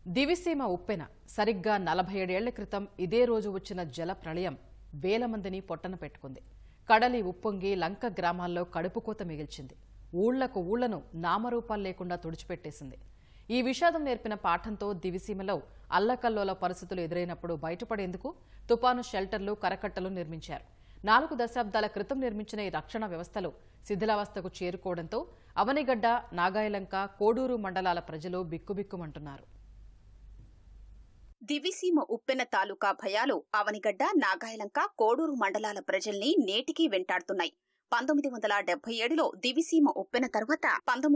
దివిసీమ ఉప్పెన సరిగ్గా 47 ఏళ్ల క్రితం ఇదే రోజు వచ్చిన జల ప్రళయం వేల మందిని పొట్టన పెట్టుకుంది. కడలి ఉప్పొంగి లంక గ్రామాల్లో కడుపుకోత మిగిల్చింది. ఊళ్లకు ఊళ్లను నామరూపాలు లేకుండా తుడిచిపెట్టేసింది. ఈ విషాదం నేర్పిన పాఠంతో దివిసీమలో అల్లకల్లోల పరిస్థితులు ఎదురైనప్పుడు బయటపడేందుకు తుపాను షెల్టర్లు, కరకట్టలు నిర్మించారు. 4 దశాబ్దాల క్రితం నిర్మించిన ఈ రక్షణ వ్యవస్థలు శిథిలావస్థకు చేరుకోవడంతో అవనిగడ్డ, నాగాయలంక, కోడూరు మండలాల ప్రజలు బిక్కుబిక్కుమంటున్నారు. దివిసీమ ఉప్పెన తాలూకా భయాలు అవనిగడ్డ, నాగాయలంక, కోడూరు మండలాల ప్రజల్ని నేటికీ వెంటాడుతున్నాయి. 1977లో దివిసీమ ఉప్పెన తర్వాత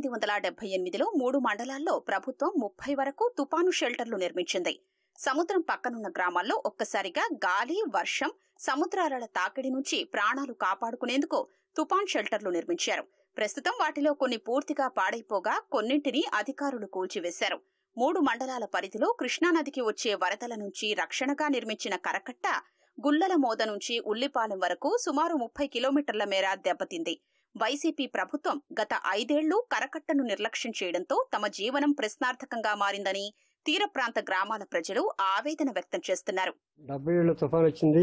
1978లో 3 మండలాల్లో ప్రభుత్వం 30 వరకు తుపాను షెల్టర్లు నిర్మించింది. సముద్రం పక్కనున్న గ్రామాల్లో ఒక్కసారిగా గాలి, వర్షం, సముద్రాల తాకిడి నుంచి ప్రాణాలు కాపాడుకునేందుకు తుపాన్ షెల్టర్లు నిర్మించారు. ప్రస్తుతం వాటిలో కొన్ని పూర్తిగా పాడైపోగా కొన్నింటిని అధికారులు కూల్చివేశారు. 3 మండలాల పరిధిలో కృష్ణానదికి వచ్చే వరదల నుంచి రక్షణగా నిర్మించిన కరకట్ట గుల్లల మోద నుంచి ఉల్లిపాలెం వరకు సుమారు 30 కిలోమీటర్ల మేర దెబ్బతింది. వైసీపీ ప్రభుత్వం గత 5 ఏళ్లు కరకట్టను నిర్లక్ష్యం చేయడంతో తమ జీవనం ప్రశ్నార్థకంగా మారిందని తీర ప్రాంత గ్రామాల ప్రజలు ఆవేదన వ్యక్తం చేస్తున్నారు. 70 ఏళ్ల తుఫాను వచ్చింది.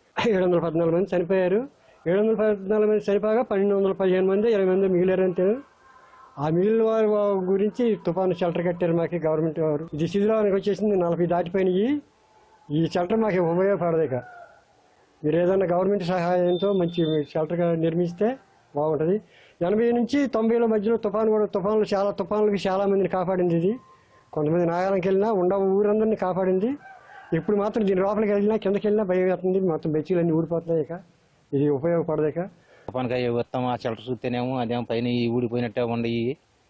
714 మంది చనిపోయారు. 714 మంది చనిపోగా 1215 మంది 20 మంది మిగిలారంటే ఆ మిగిలిన వారి గురించి తుఫాను షెల్టర్ కట్టారు మాకు గవర్నమెంట్ వారు. ఇది శిథిలానికి వచ్చేసింది. 40 దాటిపోయినాయి. ఈ షెల్టర్ మాకు ఉపయోగపడదు. ఇక మీరు ఏదైనా గవర్నమెంట్ సహాయంతో మంచి షెల్టర్గా నిర్మిస్తే బాగుంటుంది. 80 నుంచి 90ల మధ్యలో తుఫానులకి చాలా మందిని కాపాడింది. ఇది కొంతమంది నాగాలంకి వెళ్ళినా ఊరందరినీ కాపాడింది. ఇప్పుడు మాత్రం దీని లోపలికి వెళ్ళినా కిందకి వెళ్ళినా భయం వేస్తుంది. మొత్తం బెచ్చీలన్నీ ఊడిపోతున్నాయి. ఇక ఇది ఉపయోగపడదు. ఇక తుఫాన్కి మొత్తం ఆ షెల్టర్ చూస్తేనేమో అదేమో పైన ఊడిపోయినట్టే ఉండయి.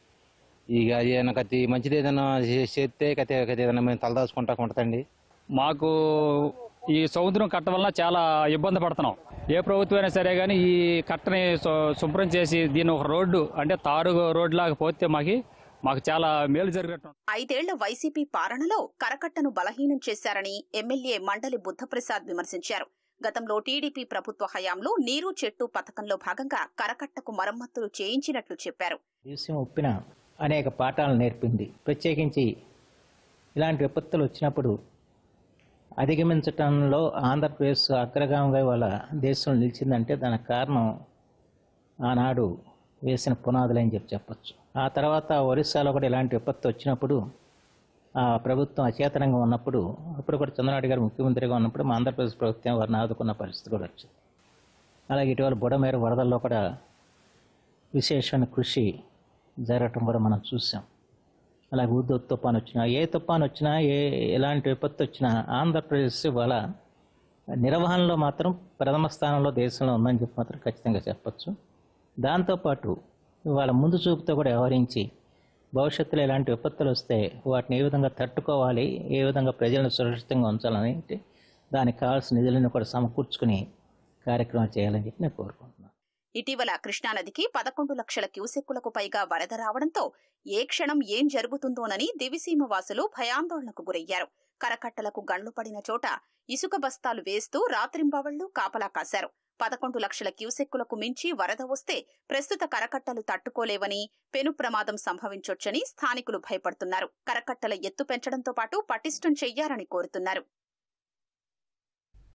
ఇక అది కత్తి మంచిది ఏదైనా చేస్తే కత్తి ఏదైనా మేము తలదాచుకుంటా ఉంటుందండి. మాకు ఈ సముద్రం కట్ట వలన చాలా ఇబ్బంది పడుతున్నాం. ఏ ప్రభుత్వం అయినా సరే కానీ ఈ కట్టని శుభ్రం చేసి దీన్ని ఒక రోడ్డు అంటే తారు రోడ్డు లాగా పోతే మాకు చాలా మేలు జరిగినట్టు. 5 ఏళ్ల వైసీపీ పాలనలో కరకట్టను బలహీనం చేశారని ఎమ్మెల్యే మండలి బుద్ధప్రసాద్ విమర్శించారు. గతంలో టీడీపీ ప్రభుత్వ హయాంలో నీరు చెట్టు పథకంలో భాగంగా కరకట్టకు మరమ్మతులు చేయించినట్లు చెప్పారు. దివిసీమ ఉప్పెన అనేక పాఠాలు నేర్పింది. ప్రత్యేకించి ఇలాంటి విపత్తులు వచ్చినప్పుడు అధిగమించటంలో ఆంధ్రప్రదేశ్ అగ్రగామిగా వాళ్ళ దేశంలో నిలిచిందంటే దానికి కారణం ఆనాడు వేసిన పునాదులని చెప్పచ్చు. ఆ తర్వాత ఒరిస్సాలో కూడా ఇలాంటి విపత్తు వచ్చినప్పుడు ఆ ప్రభుత్వం అచేతనంగా ఉన్నప్పుడు అప్పుడు కూడా చంద్రబాబు గారు ముఖ్యమంత్రిగా ఉన్నప్పుడు మా ఆంధ్రప్రదేశ్ ప్రభుత్వం వారిని ఆదుకున్న పరిస్థితి కూడా వచ్చింది. అలాగే ఇటీవల బుడమేరు వరదల్లో కూడా విశేషమైన కృషి జరగటం కూడా మనం చూసాం. అలాగే ఉద్యోగ తుఫాను వచ్చినా ఏ తుఫాను వచ్చినా ఎలాంటి విపత్తు వచ్చినా ఆంధ్రప్రదేశ్ వాళ్ళ నిర్వహణలో మాత్రం ప్రథమ స్థానంలో దేశంలో ఉందని చెప్పి మాత్రం ఖచ్చితంగా చెప్పచ్చు. దాంతోపాటు వాళ్ళ ముందు చూపుతో కూడా వ్యవహరించి భవిష్యత్తులో ఎలాంటి విపత్తులు వస్తే వాటిని ఏ విధంగా తట్టుకోవాలి, ఏ విధంగా ప్రజలను సురక్షితంగా ఉంచాలని దానికి కావాల్సిన నిధులను కూడా సమకూర్చుకుని కార్యక్రమాలు చేయాలని చెప్పి నేను కోరుకుంటున్నాను. ఇటీవల కృష్ణానదికి 11 లక్షల క్యూసెక్కులకు పైగా వరద రావడంతో ఏ క్షణం ఏం జరుగుతుందోనని దివిసీమ వాసులు భయాందోళనకు గురయ్యారు. కరకట్టలకు గండ్లు పడిన చోట ఇసుక బస్తాలు వేస్తూ రాత్రింబవళ్లు కాపలా కాశారు. 11 లక్షల క్యూసెక్కులకు మించి వరద వస్తే ప్రస్తుత కరకట్టలు తట్టుకోలేవని, పెను ప్రమాదం సంభవించొచ్చని స్థానికులు భయపడుతున్నారు. కరకట్టల ఎత్తు పెంచడంతో పాటు పటిష్టం చెయ్యాలని కోరుతున్నారు.